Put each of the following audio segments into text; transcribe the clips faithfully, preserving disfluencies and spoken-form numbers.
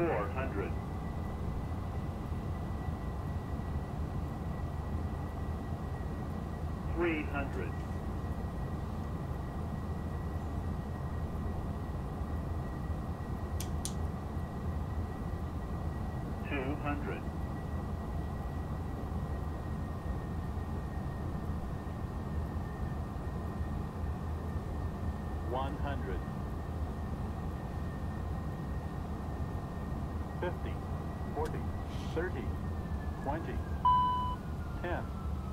four hundred. Three hundred. Two hundred. One hundred. Fifty, forty, thirty, twenty, ten.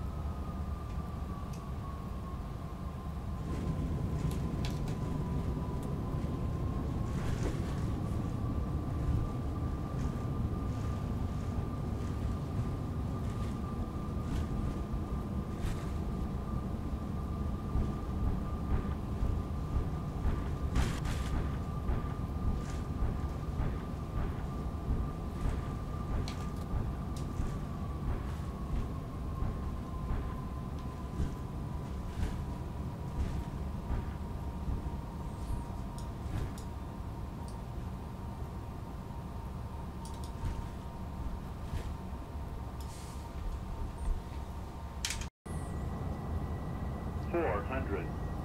Four hundred.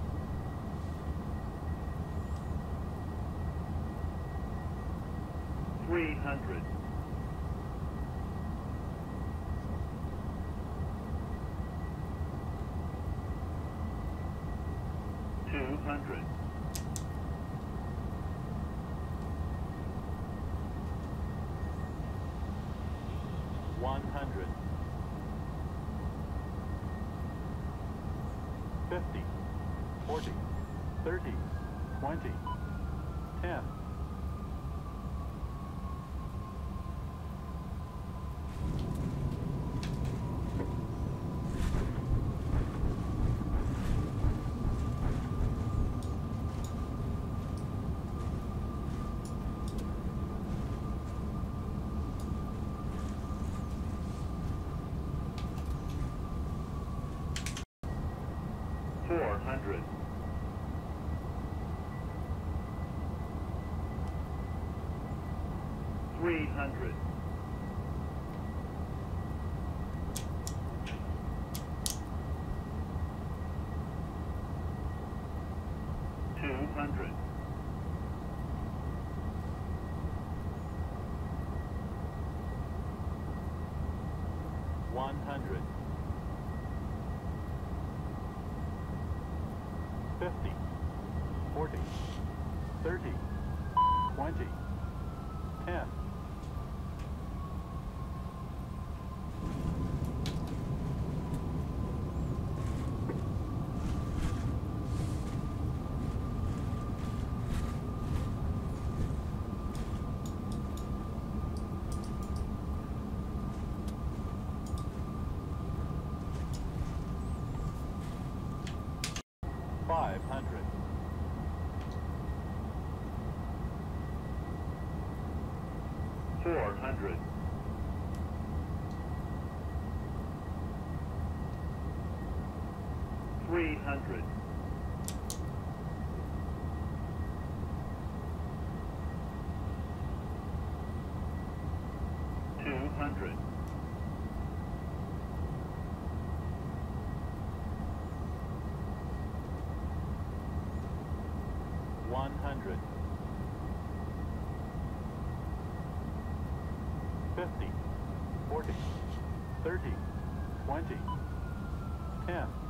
Three hundred. Two hundred. One hundred. Fifty, forty, thirty, twenty, ten. Four hundred. Three hundred. Two hundred. One hundred. Fifty, forty, thirty, twenty, ten. Five hundred. Four hundred. Three hundred. Two hundred. One hundred. Fifty, forty, thirty, twenty, ten.